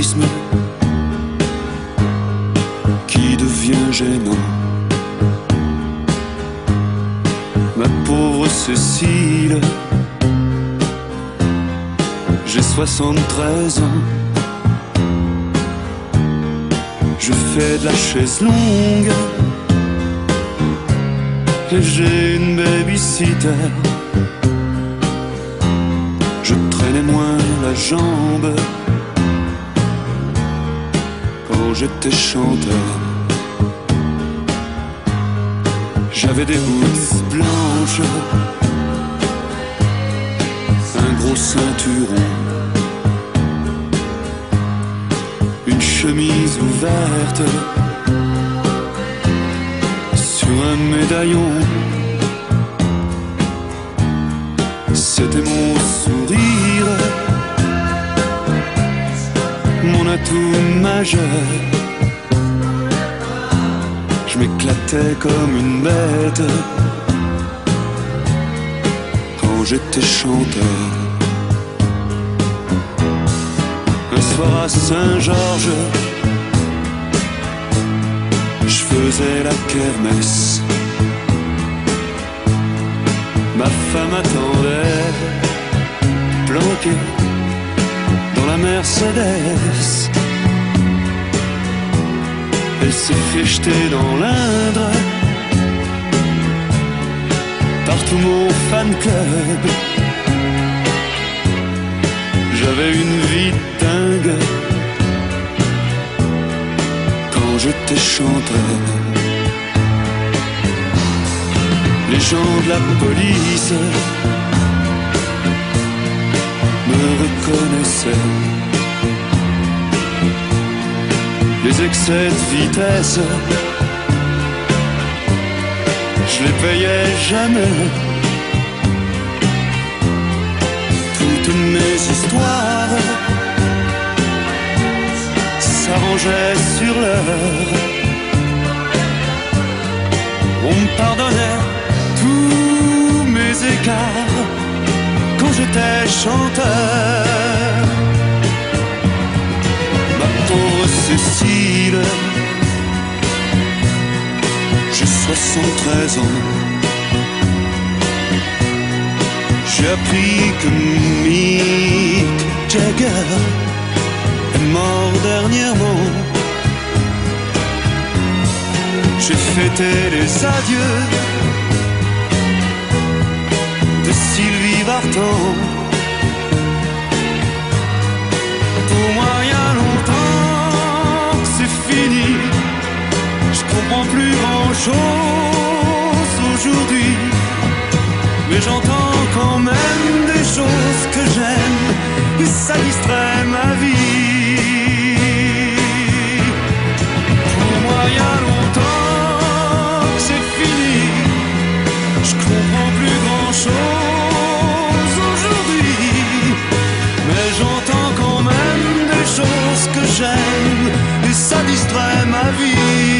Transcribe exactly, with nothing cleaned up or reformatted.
égoïsme qui devient gênant. Ma pauvre Cécile, j'ai soixante-treize ans. Je fais de la chaise longue et j'ai une babysitter. Je traînais moins la jambe quand j'étais chanteur. J'avais des boots blanches, un gros ceinturon, une chemise ouverte sur un médaillon. C'était mon sourire, mon atout majeur. Je m'éclatais comme une bête quand j'étais chanteur. Un soir à Saint-Georges, je faisais la kermesse. Ma femme attendait, planquée dans la Mercedes. Elle s'est fait jeter dans l'Indre par tout mon fan club. J'avais une vie dingue quand j'étais chanteur. Les gens de la police me reconnaissaient. Les excès de vitesse, je les payais jamais. Toutes mes histoires s'arrangeaient sur l'heure. On me pardonnait tous mes écarts quand j'étais chanteur. Ma pauvre Cécile, j'ai soixante-treize ans. J'ai appris que Mick Jagger est mort dernièrement. J'ai fêté les adieux de Sylvie Vartan. Pour moi, il y a longtemps que c'est fini. Je comprends plus grand chose aujourd'hui, mais j'entends quand même des choses que j'aime et ça distrait ma vie. Pour moi, il y a longtemps que c'est fini. Je comprends plus grand chose aujourd'hui, mais j'entends quand même des choses que j'aime et ça distrait ma vie.